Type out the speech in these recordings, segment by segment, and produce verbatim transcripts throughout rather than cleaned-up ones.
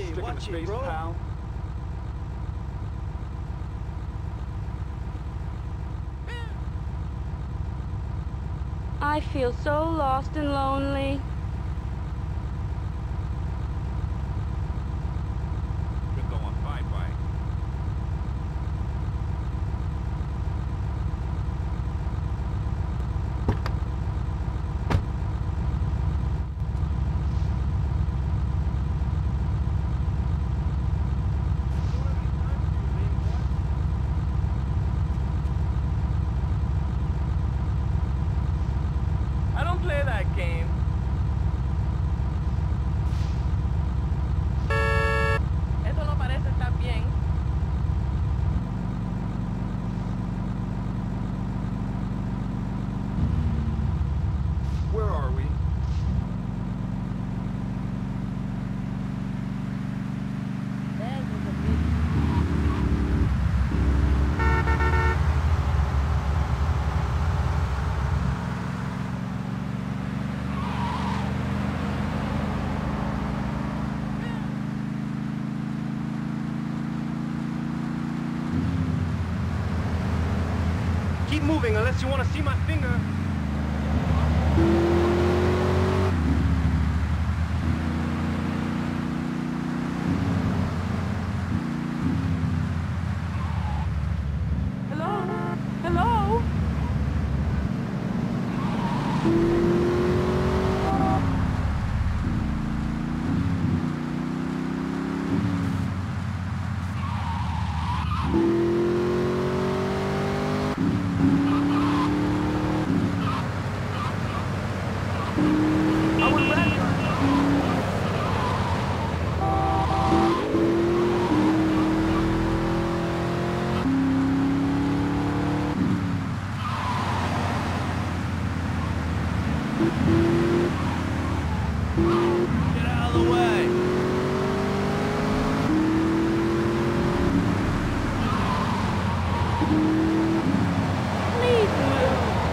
stick in the space, pal. I feel so lost and lonely. You're going bye-bye. I don't play that game. Esto no parece estar bien. Where are we? Keep moving unless you want to see my finger. Hello? Hello? Get out of the way. Please move.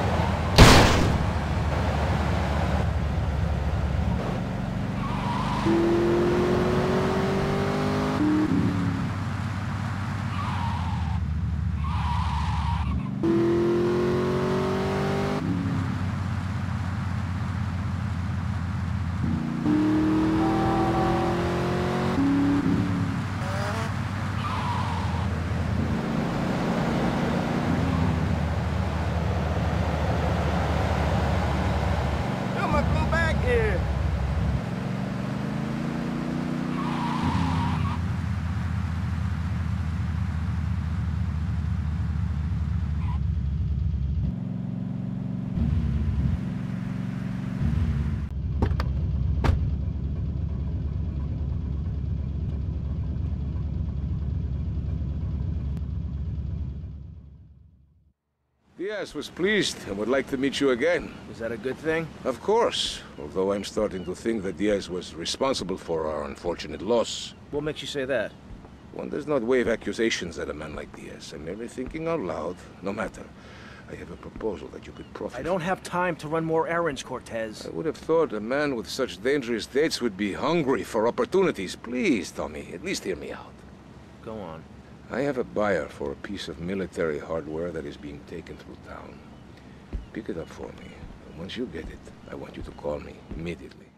I'm gonna go back here. Diaz was pleased and would like to meet you again. Is that a good thing? Of course, although I'm starting to think that Diaz was responsible for our unfortunate loss. What makes you say that? One does not wave accusations at a man like Diaz. I'm merely thinking out loud. No matter. I have a proposal that you could profit I don't from. have time to run more errands, Cortez. I would have thought a man with such dangerous dates would be hungry for opportunities. Please, Tommy, at least hear me out. Go on. I have a buyer for a piece of military hardware that is being taken through town. Pick it up for me. And once you get it, I want you to call me immediately.